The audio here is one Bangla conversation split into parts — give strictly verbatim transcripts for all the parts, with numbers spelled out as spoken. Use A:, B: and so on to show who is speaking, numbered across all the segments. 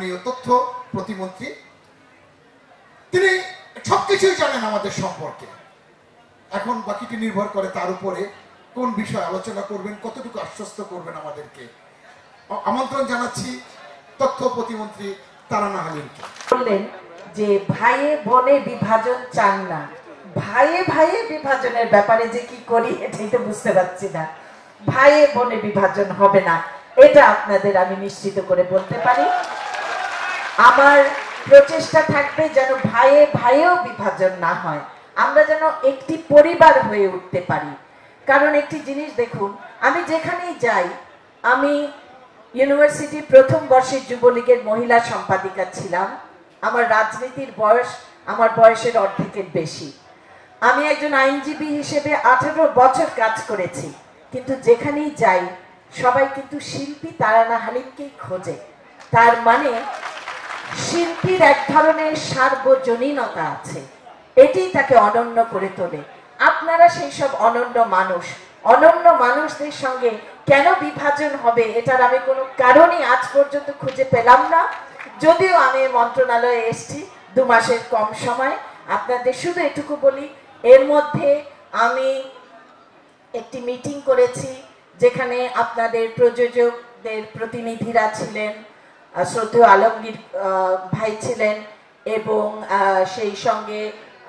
A: মাননীয় তথ্য প্রতিমন্ত্রী, তিনি সবকিছুই জানেন আমাদের সম্পর্কে। এখন বাকিটি নির্ভর করে তার উপরে কোন বিষয় আলোচনা করবেন, কতটুকু আশ্বস্ত করবেন আমাদেরকে। আমন্ত্রণ জানাচ্ছি তথ্য প্রতিমন্ত্রী তারানা হালিমকে।
B: বললেন যে ভাইয়ে বোনে বিভাজন চান না, ভাইয়ে ভাইয়ে বিভাজনের ব্যাপারে যে কি করি এটাই তো বুঝতে পারছি না। ভাইয়ে বোনে বিভাজন হবে না, এটা আপনাদের আমি নিশ্চিত করে বলতে পারি। আমার প্রচেষ্টা থাকবে যেন ভাইয়ে ভাইয়েও বিভাজন না হয়, আমরা যেন একটি পরিবার হয়ে উঠতে পারি। কারণ একটি জিনিস দেখুন, আমি যেখানেই যাই, আমি ইউনিভার্সিটির প্রথম বর্ষের যুবলীগের মহিলা সম্পাদিকা ছিলাম। আমার রাজনীতির বয়স আমার বয়সের অর্ধেকের বেশি। আমি একজন আইনজীবী হিসেবে আঠারো বছর কাজ করেছি, কিন্তু যেখানেই যাই সবাই কিন্তু শিল্পী তারানা হালিমকেই খোঁজে। তার মানে শিল্পীর এক ধরনের সার্বজনীনতা আছে, এটি তাকে অনন্য করে তোলে। আপনারা সেই সব অনন্য মানুষ, অনন্য মানুষদের সঙ্গে কেন বিভাজন হবে এটার আমি কোনো কারণই আজ পর্যন্ত খুঁজে পেলাম না। যদিও আমি মন্ত্রণালয়ে এসেছি দু মাসের কম সময়, আপনাদের শুধু এটুকু বলি, এর মধ্যে আমি একটি মিটিং করেছি যেখানে আপনাদের প্রযোজকদের প্রতিনিধিরা ছিলেন, শ্রদ্ধেয় আলমগীর ভাই ছিলেন এবং সেই সঙ্গে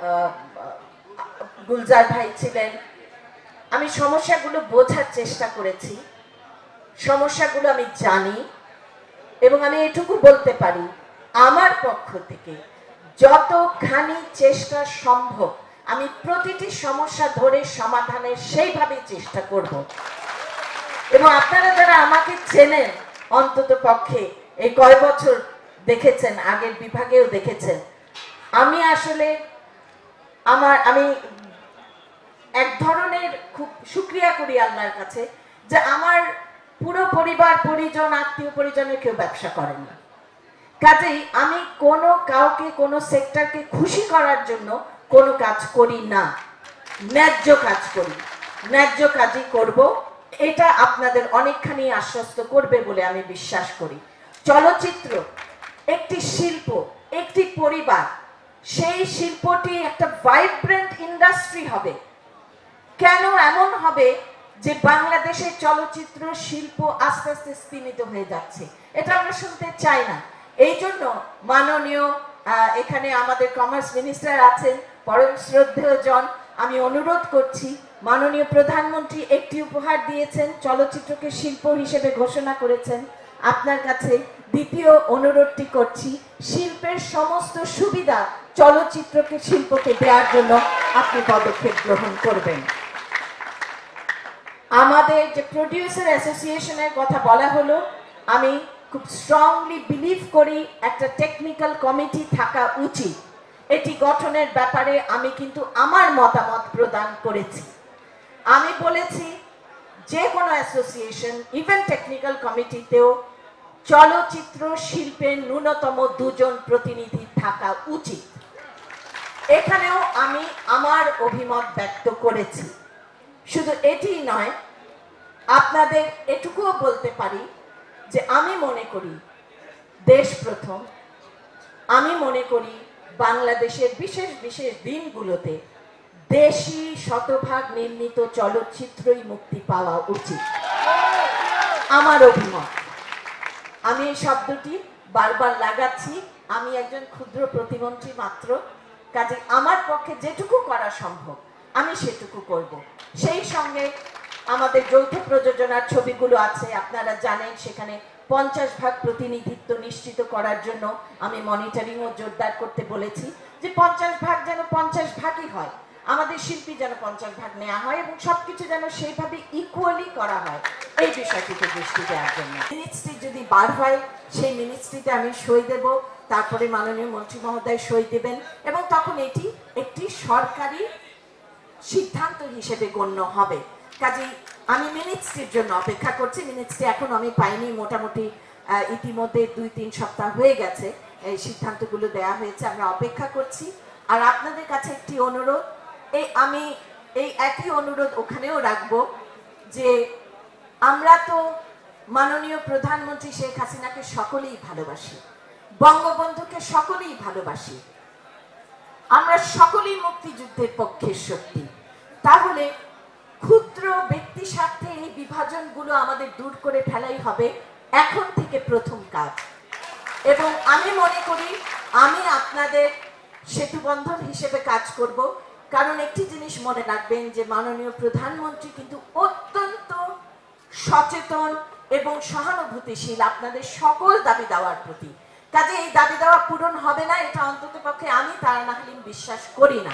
B: গুলজার ভাই ছিলেন। আমি সমস্যাগুলো বোঝার চেষ্টা করেছি, সমস্যাগুলো আমি জানি এবং আমি এটুকু বলতে পারি আমার পক্ষ থেকে যতখানি চেষ্টা সম্ভব আমি প্রতিটি সমস্যা ধরে সমাধানের সেইভাবে চেষ্টা করব। এবং আপনারা যারা আমাকে চেনেন, অন্তত পক্ষে এই কয় বছর দেখেছেন, আগের বিভাগেও দেখেছেন, আমি আসলে আমার আমি এক ধরনের খুব শুকরিয়া করি আল্লাহর কাছে যে আমার পুরো পরিবার পরিজন আত্মীয় পরিজনের কেউ ব্যবসা করে না। কাজেই আমি কোনো কাউকে কোনো সেক্টরকে খুশি করার জন্য কোনো কাজ করি না, ন্যায্য কাজ করি, ন্যায্য কাজই করব। এটা আপনাদের অনেকখানি আশ্বস্ত করবে বলে আমি বিশ্বাস করি। চলচ্চিত্র একটি শিল্প, একটি পরিবার, সেই শিল্পটি একটা ভাইব্রেন্ট ইন্ডাস্ট্রি হবে। কেন এমন হবে যে বাংলাদেশের চলচ্চিত্র শিল্প আস্তে আস্তে স্তীমিত হয়ে যাচ্ছে? এটা আমরা শুনতে চাই না। এই জন্য মাননীয় এখানে আমাদের কমার্স মিনিস্টার আছেন, পরম শ্রদ্ধেয় জন, আমি অনুরোধ করছি, মাননীয় প্রধানমন্ত্রী একটি উপহার দিয়েছেন, চলচ্চিত্রকে শিল্প হিসেবে ঘোষণা করেছেন। আপনার কাছে দ্বিতীয় অনুরোধটি করছি, শিল্পের সমস্ত সুবিধা চলচ্চিত্রকে শিল্পকে দেওয়ার জন্য আপনি পদক্ষেপ গ্রহণ করবেন। আমাদের যে প্রডিউসার অ্যাসোসিয়েশনের কথা বলা হলো, আমি খুব স্ট্রংলি বিলিভ করি একটা টেকনিক্যাল কমিটি থাকা উচিত। এটি গঠনের ব্যাপারে আমি কিন্তু আমার মতামত প্রদান করেছি। আমি বলেছি যে কোনো অ্যাসোসিয়েশন, ইভেন টেকনিক্যাল কমিটিতেও চলচ্চিত্র শিল্পের ন্যূনতম দুজন প্রতিনিধি থাকা উচিত। এখানেও আমি আমার অভিমত ব্যক্ত করেছি। শুধু এটি নয়, আপনাদের এটুকুও বলতে পারি যে আমি মনে করি দেশ প্রথম। আমি মনে করি বাংলাদেশের বিশেষ বিশেষ দিনগুলোতে দেশি শতভাগ নির্মিত চলচ্চিত্রই মুক্তি পাওয়া উচিত, আমার অভিমত। আমি এই শব্দটি বারবার লাগাচ্ছি, আমি একজন ক্ষুদ্র প্রতিমন্ত্রী মাত্র, কাজে আমার পক্ষে যেটুকু করা সম্ভব আমি সেটুকু করব। সেই সঙ্গে আমাদের যৌথ প্রযোজনার ছবিগুলো আছে, আপনারা জানেন, সেখানে পঞ্চাশ ভাগ প্রতিনিধিত্ব নিশ্চিত করার জন্য আমি মনিটরিংও জোরদার করতে বলেছি, যে পঞ্চাশ ভাগ যেন পঞ্চাশ ভাগই হয়, আমাদের শিল্পী যেন পঞ্চাশ ভাগ নেওয়া হয় এবং সবকিছু যেন সেইভাবে ইকুয়ালি করা হয়, এই বিষয়টিতে দৃষ্টি দেওয়ার জন্য। মিনিস্ট্রি যদি বার হয়, সেই মিনিস্ট্রিতে আমি সই দেব, তারপরে মাননীয় মন্ত্রী মহোদয় সই দেবেন এবং তখন এটি একটি সরকারি সিদ্ধান্ত হিসেবে গণ্য হবে। কাজেই আমি মিনিস্ট্রির জন্য অপেক্ষা করছি। মিনিস্ট্রি এখন আমি পাইনি, মোটামুটি ইতিমধ্যে দুই তিন সপ্তাহ হয়ে গেছে এই সিদ্ধান্তগুলো দেয়া হয়েছে, আমরা অপেক্ষা করছি। আর আপনাদের কাছে একটি অনুরোধ, এই আমি এই একই অনুরোধ ওখানেও রাখবো, যে আমরা তো মাননীয় প্রধানমন্ত্রী শেখ হাসিনাকে সকলেই ভালোবাসি, বঙ্গবন্ধুকে সকলেই ভালোবাসি, আমরা সকলেই মুক্তিযুদ্ধের পক্ষের শক্তি। তাহলে ক্ষুদ্র ব্যক্তি স্বার্থে এই বিভাজনগুলো আমাদের দূর করে ফেলাই হবে এখন থেকে প্রথম কাজ। এবং আমি মনে করি আমি আপনাদের সেতুবন্ধন হিসেবে কাজ করব, কারণ একটি জিনিস মনে রাখবেন যে মাননীয় প্রধানমন্ত্রী কিন্তু অত্যন্ত সচেতন এবং সহানুভূতিশীল আপনাদের সকল দাবি দাওয়ার প্রতি। কাজে এই দাবি দাওয়া পূরণ হবে না এটা অন্তত পক্ষে আমি তারানা হালিম বিশ্বাস করি না।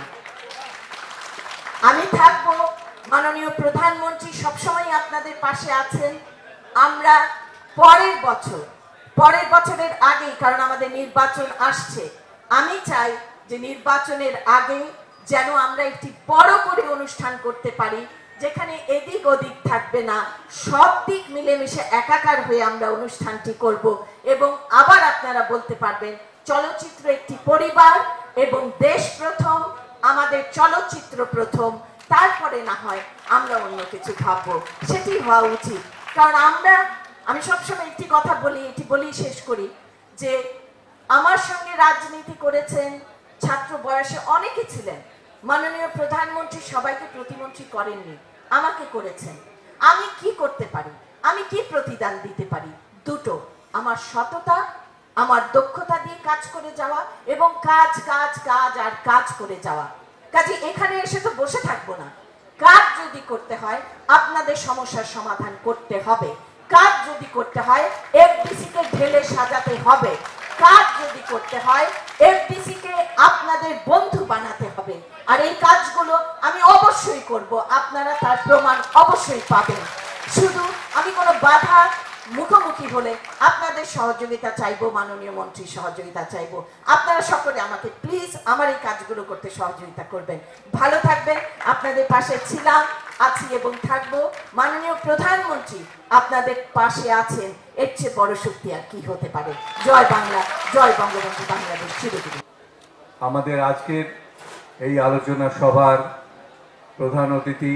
B: আমি থাকবো, মাননীয় প্রধানমন্ত্রী সবসময় আপনাদের পাশে আছেন। আমরা পরের বছর পরের বছরের আগেই, কারণ আমাদের নির্বাচন আসছে, আমি চাই যে নির্বাচনের আগে যেন আমরা একটি বড় করে অনুষ্ঠান করতে পারি, যেখানে এদিক ওদিক থাকবে না, সব দিক মিলেমিশে একাকার হয়ে আমরা অনুষ্ঠানটি করব। এবং আবার আপনারা বলতে পারবেন চলচ্চিত্র একটি পরিবার এবং দেশ প্রথম, আমাদের চলচ্চিত্র প্রথম, তারপরে না হয় আমরা অন্য কিছু ভাববো, সেটি হওয়া উচিত। কারণ আমরা আমি সবসময় একটি কথা বলি, এটি বলেই শেষ করি, যে আমার সঙ্গে রাজনীতি করেছেন ছাত্র বয়সে অনেকে ছিলেন। মাননীয় প্রধানমন্ত্রী সবাইকে প্রতিমন্ত্রী করেননি, আমাকে করেছেন। আমি কি করতে পারি, আমি কি প্রতিদান দিতে পারি? দুটো, আমার সততা, আমার দক্ষতা দিয়ে কাজ করে যাওয়া এবং কাজ কাজ কাজ আর কাজ করে যাওয়া। কাজে এখানে এসে তো বসে থাকবো না, কাজ যদি করতে হয় আপনাদের সমস্যার সমাধান করতে হবে, কাজ যদি করতে হয় এফডিসি কে ঢেলে সাজাতে হবে, কাজ যদি করতে হয় এফডিসি কে আপনাদের বন্ধু বানাতে হবে। আর এই কাজগুলো আমি অবশ্যই করব, আপনারা তার প্রমাণ অবশ্যই পাবেন। শুধু আমি কোনো বাধা মুখোমুখি হলে আপনাদের সহযোগিতা চাইবো, মাননীয় মন্ত্রীর সহযোগিতা চাইবো। আপনারা সকলে আমাকে প্লিজ আমার এই কাজগুলো করতে সহযোগিতা করবেন। ভালো থাকবেন, আপনাদের পাশে ছিলাম, আছি এবং থাকবো। মাননীয় প্রধানমন্ত্রী আপনাদের পাশে আছেন, এর চেয়ে বড় শক্তি আর কি হতে পারে? জয় বাংলা, জয় বঙ্গবন্ধু, বাংলাদেশ চিরদিন।
C: আমাদের আজকের এই আলোচনা সভার প্রধান অতিথি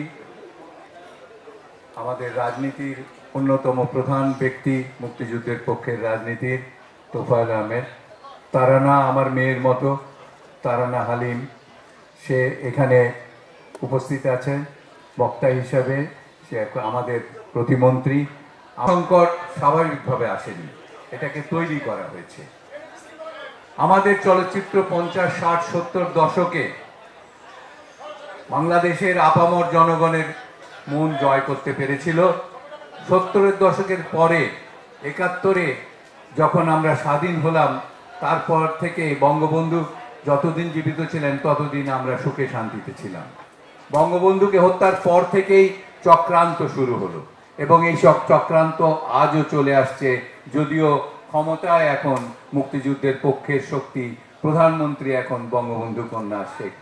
C: আমাদের রাজনীতির অন্যতম প্রধান ব্যক্তি, মুক্তিযুদ্ধের পক্ষের রাজনীতির তোফায়েল আহমেদ। তারানা আমার মেয়ের মতো, তারানা হালিম, সে এখানে উপস্থিত আছেন বক্তা হিসাবে। সে আমাদের প্রতিমন্ত্রী। সংকট স্বাভাবিকভাবে আসেনি, এটাকে তৈরি করা হয়েছে। আমাদের চলচ্চিত্র পঞ্চাশ ষাট সত্তর দশকে বাংলাদেশের আপামর জনগণের মন জয় করতে পেরেছিল। সত্তরের দশকের পরে একাত্তরে যখন আমরা স্বাধীন হলাম, তারপর থেকে বঙ্গবন্ধু যতদিন জীবিত ছিলেন ততদিন আমরা সুখে শান্তিতে ছিলাম। বঙ্গবন্ধুকে হত্যার পর থেকেই চক্রান্ত শুরু হলো এবং এই সব চক্রান্ত আজও চলে আসছে। যদিও ক্ষমতায় এখন মুক্তিযুদ্ধের পক্ষের শক্তি, প্রধানমন্ত্রী এখন বঙ্গবন্ধু কন্যা শেখ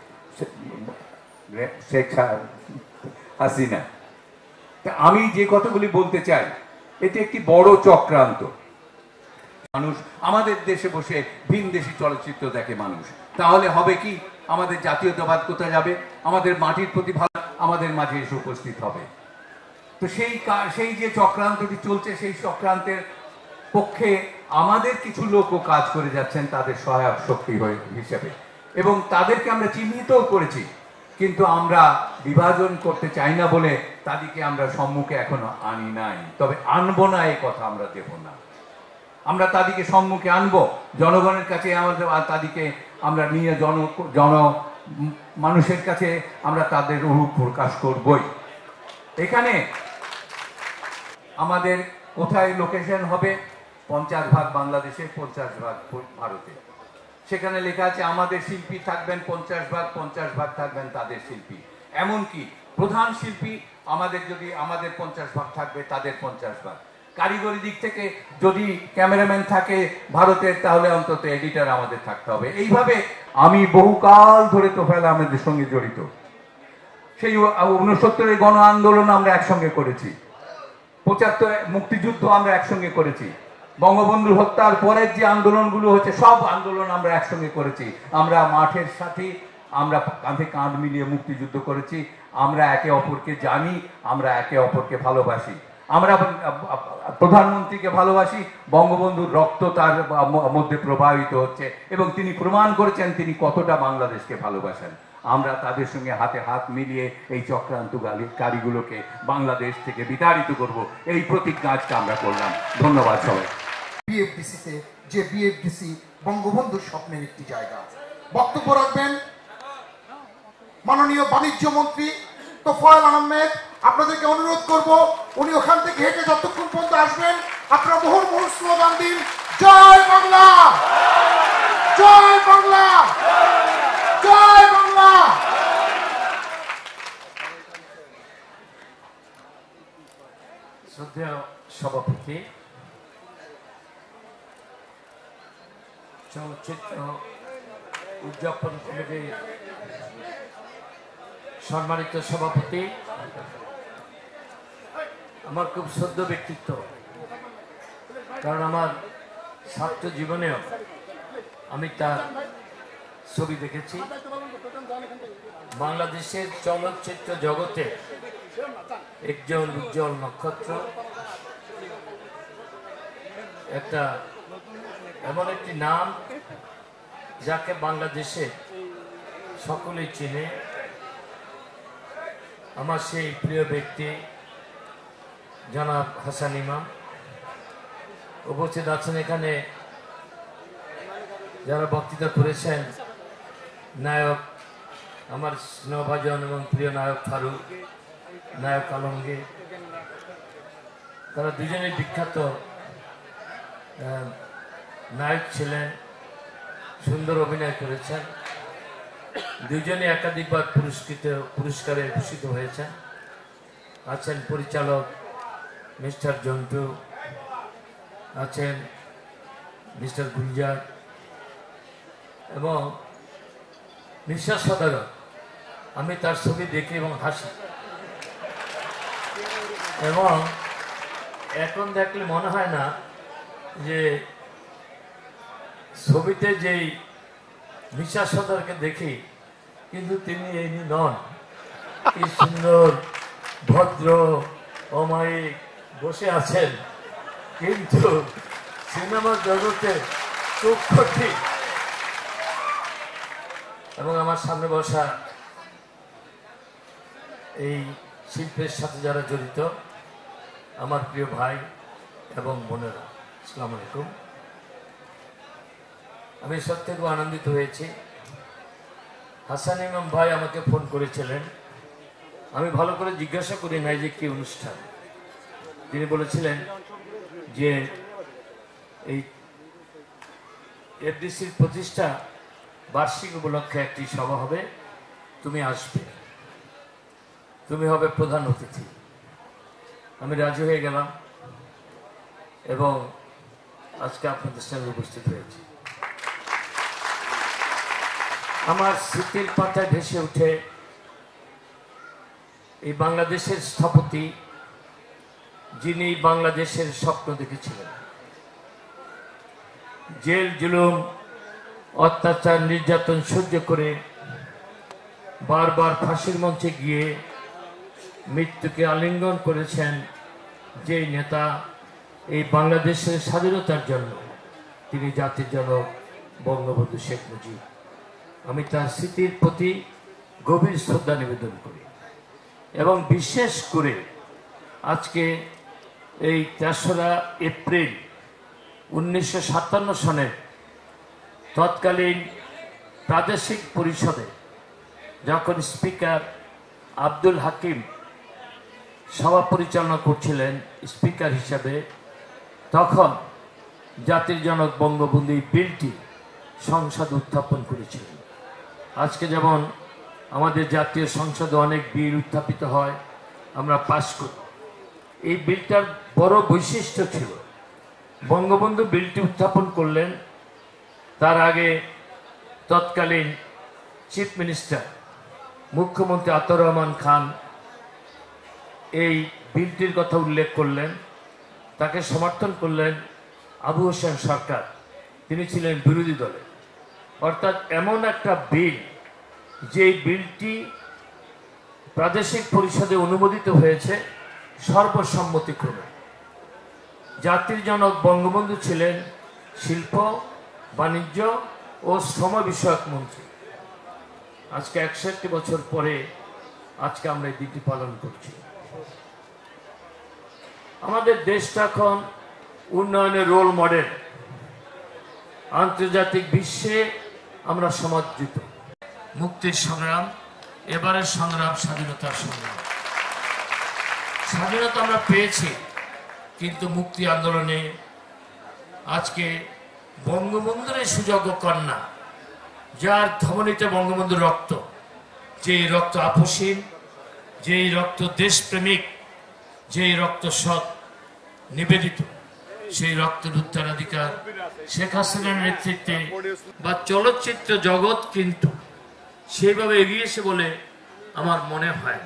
C: শেখ হাসিনা। তা আমি যে কথাগুলি বলতে চাই, এটি একটি বড় চক্রান্ত। মানুষ আমাদের দেশে বসে ভিন দেশি চলচ্চিত্র দেখে মানুষ, তাহলে হবে কি? আমাদের জাতীয়তাবাদ কোথায় যাবে? আমাদের মাটির প্রতি ভালো আমাদের মাঝে এসে উপস্থিত হবে। তো সেই সেই যে চক্রান্তটি চলছে, সেই চক্রান্তের পক্ষে আমাদের কিছু লোকও কাজ করে যাচ্ছেন তাদের সহায়ক শক্তি হয়ে হিসেবে, এবং তাদেরকে আমরা চিহ্নিতও করেছি। কিন্তু আমরা বিভাজন করতে চাই না বলে তাদেরকে আমরা সম্মুখে এখনো আনি নাই। তবে আনবো না, এই কথা আমরা দেব না। আমরা তাদেরকে সম্মুখে আনবো, জনগণের কাছে আমাদের তাদেরকে আমরা নিয়ে জন জন মানুষের কাছে আমরা তাদের রূপ প্রকাশ করবই। এখানে আমাদের কোথায় লোকেশন হবে? পঞ্চাশ ভাগ বাংলাদেশে, পঞ্চাশ ভাগ ভারতে। সেখানে লেখা আছে আমাদের শিল্পী থাকবেন পঞ্চাশ ভাগ, পঞ্চাশ ভাগ থাকবেন তাদের শিল্পী। এমনকি প্রধান শিল্পী আমাদের যদি আমাদের পঞ্চাশ ভাগ থাকবে, তাদের পঞ্চাশ ভাগ। কারিগরি দিক থেকে যদি ক্যামেরাম্যান থাকে ভারতের, তাহলে অন্তত এডিটর আমাদের থাকতে হবে। এইভাবে আমি বহুকাল ধরে তোফায়েল আহমেদের সঙ্গে জড়িত। সেই উনসত্তরের গণ আন্দোলন আমরা একসঙ্গে করেছি, পঁচাত্তর মুক্তিযুদ্ধ আমরা একসঙ্গে করেছি, বঙ্গবন্ধু হত্যার পরের যে আন্দোলনগুলো হচ্ছে সব আন্দোলন আমরা একসঙ্গে করেছি। আমরা মাঠের সাথে আমরা কাঁধে কাঁধ মিলিয়ে মুক্তিযুদ্ধ করেছি। আমরা একে অপরকে জানি, আমরা একে অপরকে ভালোবাসি। আমরা প্রধানমন্ত্রীকে ভালোবাসি, বঙ্গবন্ধুর রক্ত তার মধ্যে প্রবাহিত হচ্ছে এবং তিনি প্রমাণ করেছেন তিনি কতটা বাংলাদেশকে ভালোবাসেন। আমরা তাদের সঙ্গে হাতে হাত মিলিয়ে এই চক্রান্তকারীগুলোকে বাংলাদেশ থেকে বিতাড়িত করব, এই প্রতিজ্ঞা আজকে আমরা করলাম। ধন্যবাদ সবাই।
A: বিএফডিসিতে যে বিএফডিসি বঙ্গবন্ধুর স্বপ্নের একটি জায়গা। বক্তব্য রাখবেন মাননীয় বাণিজ্য মন্ত্রী তোফায়েল আহমেদ। আপনাদেরকে অনুরোধ করব উনি ওখান থেকে হেঁটে যতক্ষণ পর্যন্ত আসবেন আপনারা মুহুর মুহুর স্লোগান দিন, জয় বাংলা, জয় বাংলা, জয় বাংলা।
D: শ্রদ্ধেয় সভাপতি, চলচ্চিত্র উদযাপন কমিটির সম্মানিত সভাপতি, আমার খুব শ্রদ্ধ ব্যক্তিত্ব, কারণ আমার ছাত্র জীবনেও আমি তার ছবি দেখেছি। বাংলাদেশের চলচ্চিত্র জগতে একজন উজ্জ্বল নক্ষত্র, একটা এমন একটি নাম যাকে বাংলাদেশে সকলেই চেনে। আমার সেই প্রিয় ব্যক্তি জনাব হাসান ইমাম উপস্থিত আছেন। এখানে যারা বক্তৃতা করেছেন, নায়ক আমার স্নেহভাজন এবং প্রিয় নায়ক ফারুক, নায়ক আলমগীর, তারা দুজনেই বিখ্যাত নায়ক ছিলেন, সুন্দর অভিনয় করেছেন। দুজনে একাধিকবার পুরস্কৃত পুরস্কারে ভূষিত হয়েছেন। আছেন পরিচালক মিস্টার জন্টু, আছেন মিস্টার গুলজার এবং নিঃশ্বাস সদাগর। আমি তার ছবি দেখি এবং হাসি, এবং এখন দেখলে মনে হয় না যে ছবিতে যেই নিঃশ্বাস সদাগরকে দেখি, কিন্তু তিনি এই নন। কি সুন্দর ভদ্র অমায়িক বসে আছেন, কিন্তু সিনেমার জগতে খুব কঠিন। এবং আমার সামনে বসা এই শিল্পের সাথে যারা জড়িত, আমার প্রিয় ভাই এবং বোনেরা, আসসালামু আলাইকুম। আমি সত্যি খুব আনন্দিত হয়েছি। হাসান ইমাম ভাই আমাকে ফোন করেছিলেন, আমি ভালো করে জিজ্ঞাসা করি নাই যে কি অনুষ্ঠান। তিনি বলেছিলেন যে এই এফডিসির প্রতিষ্ঠা বার্ষিক উপলক্ষে একটি সভা হবে, তুমি আসবে, তুমি হবে প্রধান অতিথি। আমি রাজি হয়ে গেলাম এবং আজকে আপনাদের সঙ্গে উপস্থিত হয়েছি। আমার স্মৃতির পাতায় ভেসে উঠে এই বাংলাদেশের স্থপতি, যিনি বাংলাদেশের স্বপ্ন দেখেছিলেন। জেল জুলুম অত্যাচার নির্যাতন সহ্য করে বারবার ফাঁসির মঞ্চে গিয়ে মৃত্যুকে আলিঙ্গন করেছেন যে নেতা এই বাংলাদেশের স্বাধীনতার জন্য, তিনি জাতির জনক বঙ্গবন্ধু শেখ মুজিব। আমি তার স্মৃতির প্রতি গভীর শ্রদ্ধা নিবেদন করি এবং বিশেষ করে আজকে এই তেসরা এপ্রিল উনিশশো সাতান্ন সনের তৎকালীন প্রাদেশিক পরিষদে যখন স্পিকার আব্দুল হাকিম সভা পরিচালনা করছিলেন স্পিকার হিসাবে, তখন জাতির জনক বঙ্গবন্ধু এই বিলটি সংসদে উত্থাপন করেছিলেন। আজকে যেমন আমাদের জাতীয় সংসদে অনেক বিল উত্থাপিত হয়, আমরা পাশ করি, এই বিলটার বড় বৈশিষ্ট্য ছিল বঙ্গবন্ধু বিলটি উত্থাপন করলেন, তার আগে তৎকালীন চিফ মিনিস্টার মুখ্যমন্ত্রী আতাউর রহমান খান এই বিলটির কথা উল্লেখ করলেন, তাকে সমর্থন করলেন আবু হোসেন সরকার, তিনি ছিলেন বিরোধী দলে। অর্থাৎ এমন একটা বিল, যে বিলটি প্রাদেশিক পরিষদে অনুমোদিত হয়েছে, সর্বসম্মতিক্রমে। জাতির জনক বঙ্গবন্ধু ছিলেন শিল্প, বাণিজ্য ও শ্রম বিষয়ক মন্ত্রী। আজকে একষট্টি বছর পরে আজকে আমরা এই দিনটি পালন করছি। আমাদের দেশটা এখন উন্নয়নের রোল মডেল, আন্তর্জাতিক বিশ্বে আমরা সমাদৃত। মুক্তির সংগ্রাম, এবারের সংগ্রাম স্বাধীনতার সংগ্রাম। স্বাধীনতা আমরা পেয়েছি, কিন্তু মুক্তি আন্দোলনে আজকে বঙ্গবন্ধুর সুযোগ্য কন্যা, যার ধমনীতে বঙ্গবন্ধুর রক্ত, যেই রক্ত আপসীন, যেই রক্ত দেশপ্রেমিক, যেই রক্ত সৎ নিবেদিত, সেই রক্তের উত্তরাধিকার শেখ হাসিনার নেতৃত্বে বা চলচ্চিত্র জগৎ কিন্তু সেইভাবে এগিয়েছে বলে আমার মনে হয়।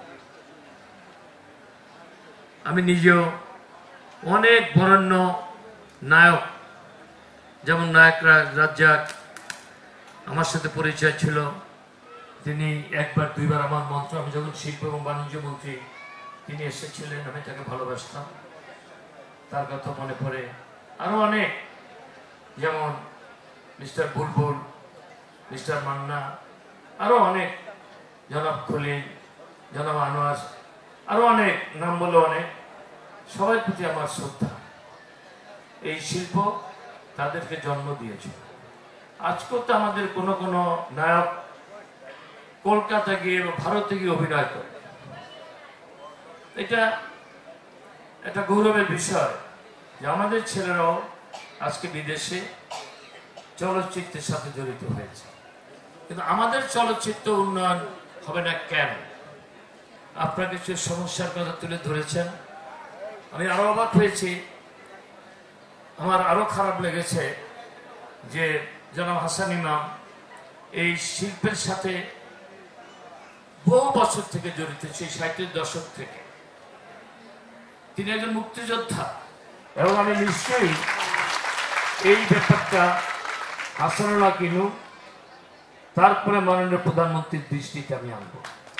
D: আমি নিজেও অনেক বরেণ্য নায়ক, যেমন নায়করা রাজ্জাক আমার সাথে পরিচয় ছিল। তিনি একবার দুইবার আমার মন্ত্র, আমি যখন শিল্প এবং বাণিজ্য মন্ত্রী, তিনি এসেছিলেন, আমি তাকে ভালোবাসতাম, তার কথা মনে পড়ে। আরো অনেক, যেমন মিস্টার বুলবুল, মিস্টার মান্না, আরো অনেক, জনাব খলিল, জনাব আনোয়ার, আরো অনেক, নাম বলে অনেক। সবার প্রতি আমার শ্রদ্ধা। এই শিল্প তাদেরকে জন্ম দিয়েছে। আজকেও তো আমাদের কোনো কোনো নায়ক কলকাতা গিয়ে বা ভারতে গিয়ে অভিনয় করে। এটা একটা গৌরবের বিষয় যে আমাদের ছেলেরাও আজকে বিদেশে চলচ্চিত্রের সাথে জড়িত হয়েছে। কিন্তু আমাদের চলচ্চিত্র উন্নয়ন হবে না কেন? আপনারা কিছু সমস্যার কথা তুলে ধরেছেন। আমি আরো অবাক হয়েছি, আমার আরো খারাপ লেগেছে যে জনাব হাসান ইমাম এই শিল্পের সাথে বহু বছর থেকে জড়িত, সেই ষাটের দশক থেকে। তিনি একজন মুক্তিযোদ্ধা, এবং আমি নিশ্চয়ই এই ব্যাপারটা হাসানুল্লাহ কিনু, তারপরে মাননীয় প্রধানমন্ত্রীর দৃষ্টিতে আমি আনব।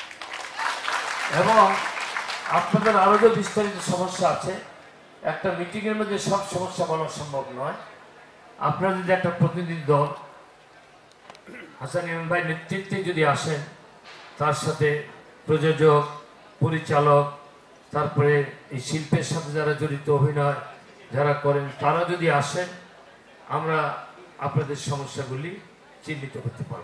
D: এবং আপনাদের আরো যে বিস্তারিত সমস্যা আছে, একটা মিটিং এর মধ্যে সব সমস্যা বলা সম্ভব নয়। আপনারা যদি একটা প্রতিনিধি দল হাসান ইমাম ভাই নেতৃত্বে যদি আসেন, তার সাথে প্রযোজক, পরিচালক, তারপরে এই শিল্পের সাথে যারা জড়িত, অভিনয় যারা করেন, তারা যদি আসেন, আমরা আপনাদের সমস্যাগুলি চিহ্নিত করতে পারব।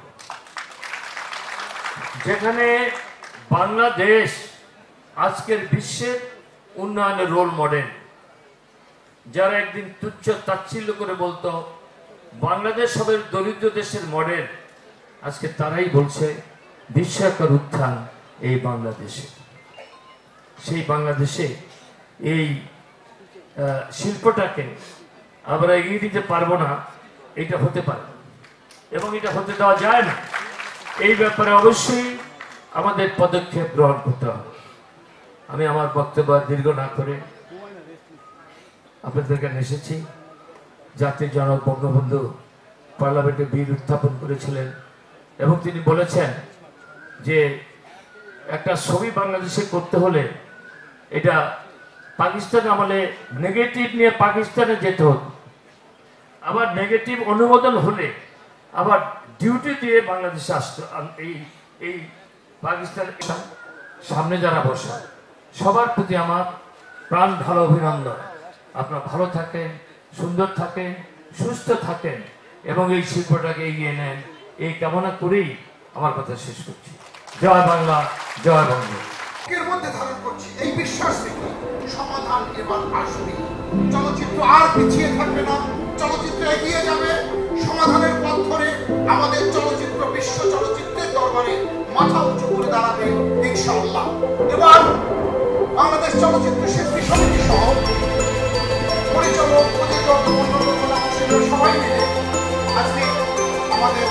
D: যেখানে বাংলাদেশ আজকের বিশ্বের উন্নয়নের রোল মডেল, যারা একদিন তুচ্ছ তাচ্ছিল্য করে বলতো বাংলাদেশ হবে দরিদ্র দেশের মডেল, আজকে তারাই বলছে বিস্ময়কর উত্থান এই বাংলাদেশে। সেই বাংলাদেশে এই শিল্পটাকে আমরা এগিয়ে দিতে পারবো না, এটা হতে পারে এবং এটা হতে দেওয়া যায় না। এই ব্যাপারে অবশ্যই আমাদের পদক্ষেপ গ্রহণ করতে হবে। আমি আমার বক্তব্য দীর্ঘ না করে আপনাদের কাছে এসেছি। জাতির জনক বঙ্গবন্ধু পার্লামেন্টে বিল উত্থাপন করেছিলেন এবং তিনি বলেছেন যে একটা ছবি বাংলাদেশে করতে হলে এটা পাকিস্তান আমলে নেগেটিভ নিয়ে পাকিস্তানে যেতে হতো, আবার নেগেটিভ অনুমোদন হলে আবার ডিউটি দিয়ে বাংলাদেশে আসতো। এই এই পাকিস্তানের সামনে যারা বসে, সবার প্রতি আমার প্রাণ ঢালা অভিনন্দন। আপনারা ভালো থাকেন, সুন্দর থাকেন, সুস্থ থাকেন এবং এই শিল্পটাকে এগিয়ে নেন, এই কামনা করেই আমার কথা শেষ করছি। জয় বাংলা, জয় বঙ্গ।
A: এর মধ্যে ধারণ করছি এই বিশ্বাস থেকে সমাধান এবার আসবে। চলচ্চিত্র আর পিছিয়ে থাকবে না, চলচ্চিত্র এগিয়ে যাবে। সমাধানের পথ ধরে আমাদের চলচ্চিত্র বিশ্ব চলচ্চিত্রের দরবারে মাথা উঁচু করে দাঁড়াবে ইনশাআল্লাহ। এবার বাংলাদেশ চলচ্চিত্র শিল্পী সমিতি সহ পরিচালক, প্রযোজক, অন্যান্য সবাই মিলে আজকে আমাদের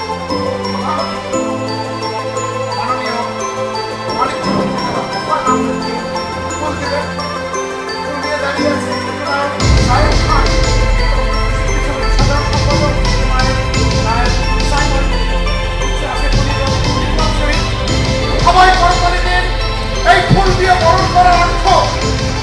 A: মাননীয় বাণিজ্য মন্ত্রী বলতে দাঁড়িয়ে আছে সাহেব খান, সাধারণ সম্পাদক সবাই করতালিদের এই ফুল দিয়ে বরণ করার অর্থ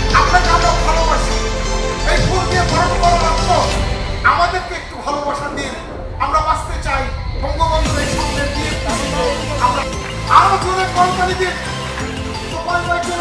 A: তালি দিন। তো বাই বাই চলে